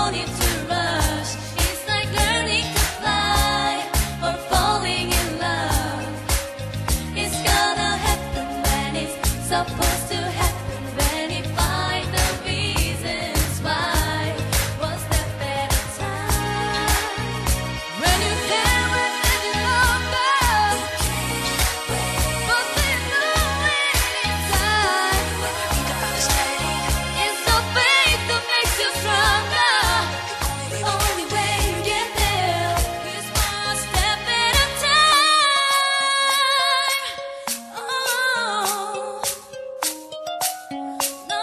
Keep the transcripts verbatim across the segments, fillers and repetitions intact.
need to rush. It's like learning to fly or falling in love. It's gonna happen when it's supposed to happen, when you find the reasons why. One step at a time. When you can't wait any longer, but there's no waiting time. It's the faith that makes you stronger. The only way you get there is one step at a time. Oh, no.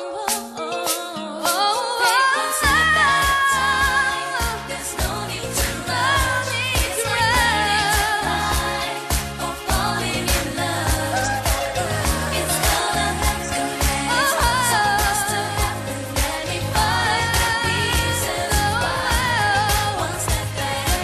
Take one step at a time. There's no need to rush. It's like learning to fly or falling in love. It's gonna happen when it's supposed to happen, when we find the reasons why. One step at a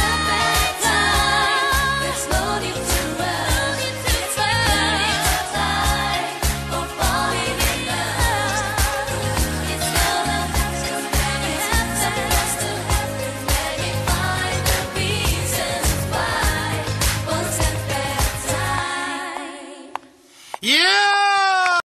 time. There's no need to rush. It's like learning to fly or falling in love. It's gonna happen when it's supposed to happen, when we find the reasons why. One step at a time. Yeah!